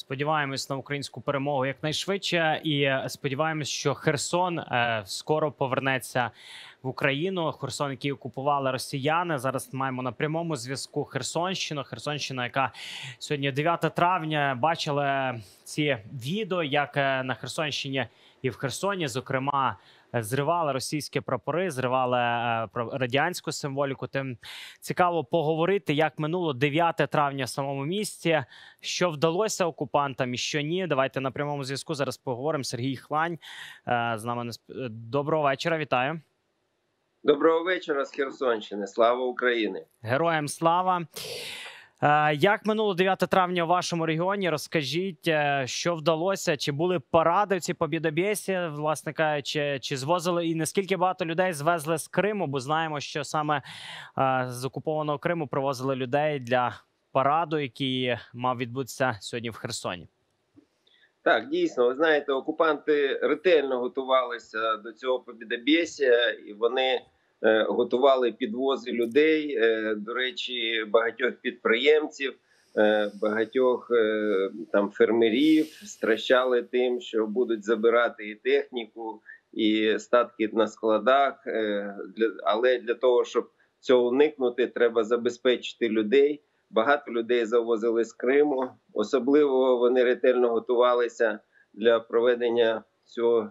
Сподіваємось на українську перемогу якнайшвидше, і сподіваємось, що Херсон скоро повернеться в Україну. Херсон, який окупували росіяни. Зараз маємо на прямому зв'язку Херсонщину. Херсонщина, яка сьогодні 9 травня, бачили ці відео, як на Херсонщині і в Херсоні, зокрема, зривали російські прапори, зривали радянську символіку. Тим цікаво поговорити, як минуло 9 травня в самому місті, що вдалося окупантам і що ні. Давайте на прямому зв'язку зараз поговоримо. Сергій Хлань з нами. Доброго вечора, вітаю. Доброго вечора з Херсонщини. Слава Україні! Героям слава! Як минуло 9 травня у вашому регіоні? Розкажіть, що вдалося? Чи були паради в цій Побєдобєсі, власне кажучи, чи звозили, і наскільки багато людей звезли з Криму? Бо знаємо, що саме з окупованого Криму привозили людей для параду, який мав відбутися сьогодні в Херсоні. Так, дійсно, ви знаєте, окупанти ретельно готувалися до цього Побєдобєсія, і вони готували підвози людей, до речі, багатьох підприємців, багатьох там фермерів стращали тим, що будуть забирати і техніку, і статки на складах. Але для того, щоб цього уникнути, треба забезпечити людей. Багато людей завозили з Криму. Особливо вони ретельно готувалися для проведення цього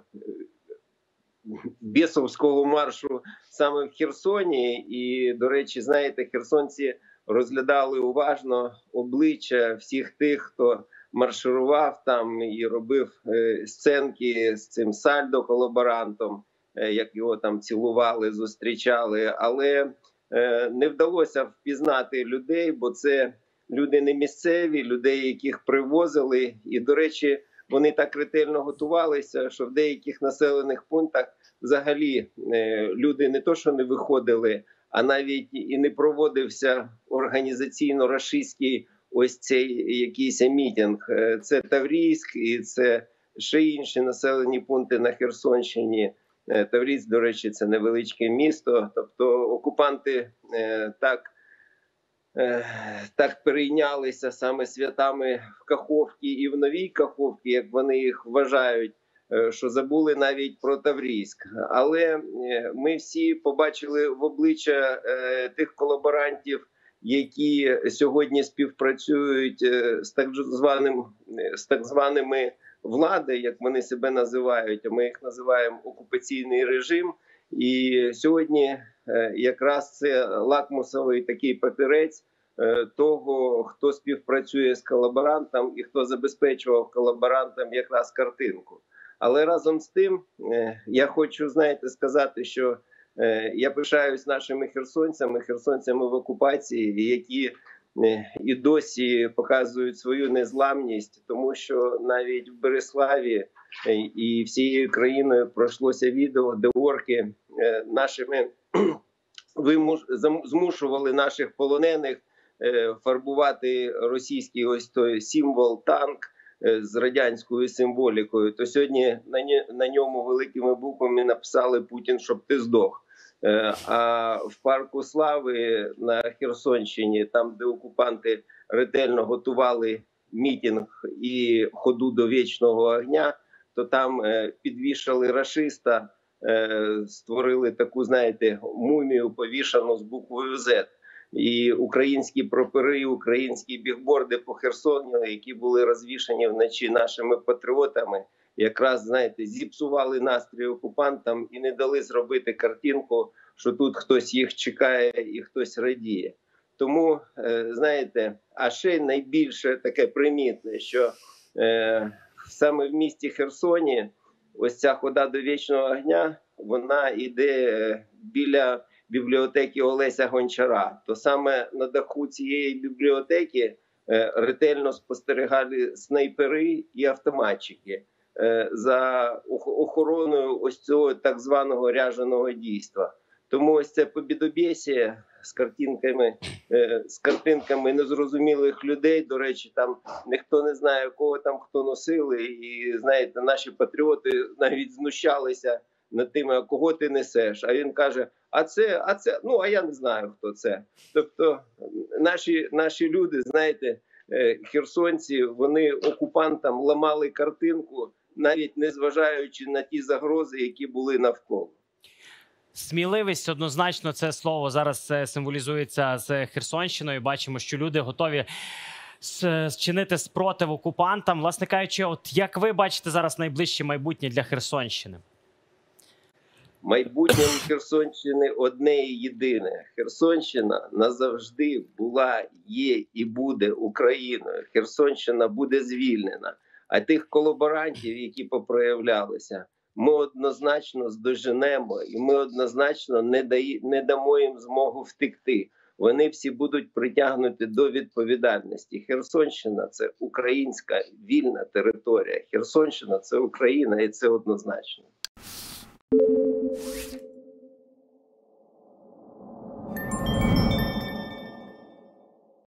бісовського маршу саме в Херсоні. І, до речі, знаєте, херсонці розглядали уважно обличчя всіх тих, хто марширував там і робив сценки з цим Сальдо-колаборантом, як його там цілували, зустрічали. Але не вдалося впізнати людей, бо це люди не місцеві, людей, яких привозили. І, до речі, вони так ретельно готувалися, що в деяких населених пунктах взагалі люди не то, що не виходили, а навіть і не проводився організаційно-рашистський ось цей якийсь мітинг. Це Таврійськ і це ще інші населені пункти на Херсонщині. Таврійськ, до речі, це невеличке місто. Тобто окупанти так перейнялися саме святами в Каховці і в Новій Каховці, як вони їх вважають, що забули навіть про Таврійськ. Але ми всі побачили в обличчя тих колаборантів, які сьогодні співпрацюють з так званими влади, як вони себе називають, а ми їх називаємо окупаційний режим. І сьогодні якраз це лакмусовий такий папірець того, хто співпрацює з колаборантом і хто забезпечував колаборантам якраз картинку. Але разом з тим я хочу, знаєте, сказати, що я пишаюсь нашими херсонцями в окупації, які і досі показують свою незламність, тому що навіть в Береславі і всією країною пройшлося відео, де орки змушували наших полонених фарбувати російський ось той символ танк з радянською символікою. То сьогодні на ньому великими буквами написали «Путін, щоб ти здох». А в парку Слави на Херсонщині, там, де окупанти ретельно готували мітинг і ходу до вічного огня, то там підвішали рашиста, створили таку, знаєте, мумію повішану з буквою «З». І українські прапори, українські бігборди по Херсону, які були розвішані вночі нашими патріотами, якраз, знаєте, зіпсували настрій окупантам і не дали зробити картинку, що тут хтось їх чекає і хтось радіє. Тому, знаєте, а ще найбільше таке примітне, що саме в місті Херсоні ось ця хода до вічного огня, вона йде біля бібліотеки Олеся Гончара. То саме на даху цієї бібліотеки ретельно спостерігали снайпери і автоматчики за охороною ось цього так званого ряженого дійства. Тому ось це Побєдобєсія з картинками незрозумілих людей. До речі, там ніхто не знає, кого там хто носили. І, знаєте, наші патріоти навіть знущалися над тим, а кого ти несеш. А він каже, а я не знаю, хто це. Тобто наші люди, знаєте, херсонці, вони окупантам ламали картинку, навіть не зважаючи на ті загрози, які були навколо. Сміливість, однозначно, це слово зараз символізується з Херсонщиною. Бачимо, що люди готові зчинити спротив окупантам. Власне кажучи, от як ви бачите зараз найближче майбутнє для Херсонщини? Майбутнє у Херсонщини одне і єдине. Херсонщина назавжди була, є і буде Україною. Херсонщина буде звільнена. А тих колаборантів, які попроявлялися, ми однозначно здоженемо, і ми однозначно не дамо їм змогу втекти. Вони всі будуть притягнуті до відповідальності. Херсонщина – це українська вільна територія. Херсонщина – це Україна, і це однозначно.